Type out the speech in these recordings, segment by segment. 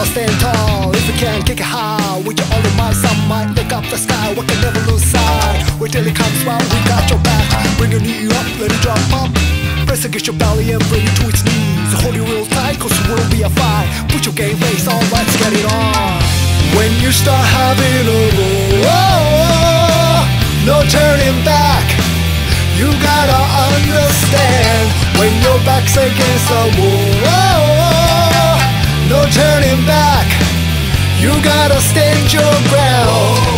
stand tall. If you can't kick it high, with your only mind, some might look up the sky. We can never lose sight. Wait till it comes round, we got your back. Bring your knee up, let it drop up. Press against your belly and bring it to its knees. Hold it real tight, cause it will be a fight. Put your game face on, let's get it on. When you start having a roll, no turning back. You gotta understand, when your back's against the wall, no turning back. You gotta stand your ground.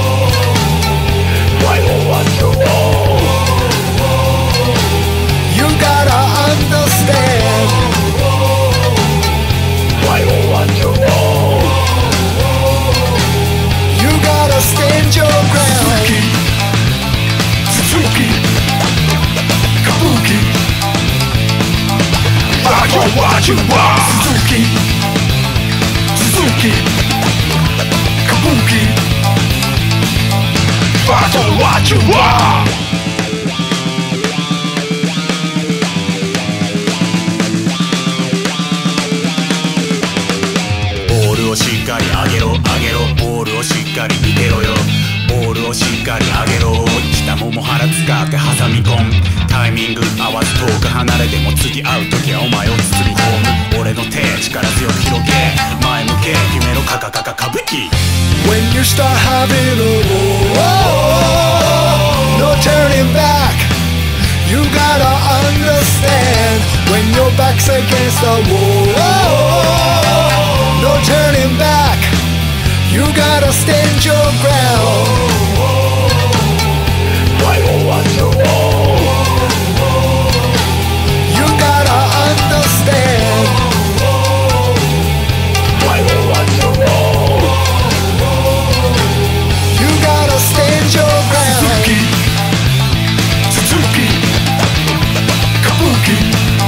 Why don't want you roll? You gotta understand. Why don't want you roll? You gotta stand your ground. Suzuki, Kabuki, what you want. Suzuki, Suzuki, Kabuki, what you want. ボールをしっかり上げろ上げろ、ボールをしっかり見てろよ、ボールをしっかり上げろ、下もも腹使って挟み込む、タイミング合わず遠く離れても次会う時はお前を包み込む、俺の手力強く広げ前向け夢のカカカカ歌舞伎。 When you start having a roll, no turning back. You gotta understand, when your back's against the wall, no turning back. You gotta stand your ground. Why don't want you roll? You gotta understand. Why don't want you roll? You gotta stand your ground. Suzuki, Suzuki, Kabuki,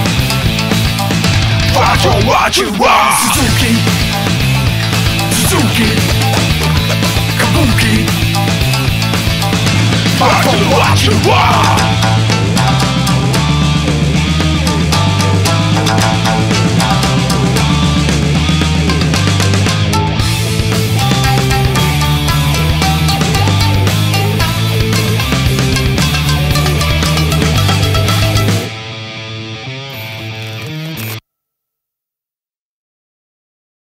what you want. Suzuki, Suzuki, Kabuki, what you want.